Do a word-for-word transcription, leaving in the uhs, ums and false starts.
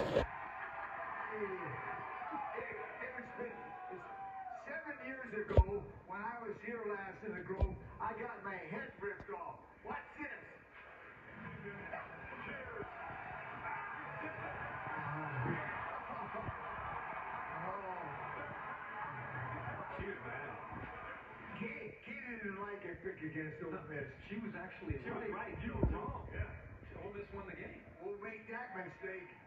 Seven years ago, when I was here last in the Grove, I got my head ripped off. What's this? Cute, man. Kate, Kate didn't like a pick against Ole Miss. She was actually She right. was right. You You were were wrong. wrong. Yeah. Ole Miss won the game. We'll make that mistake.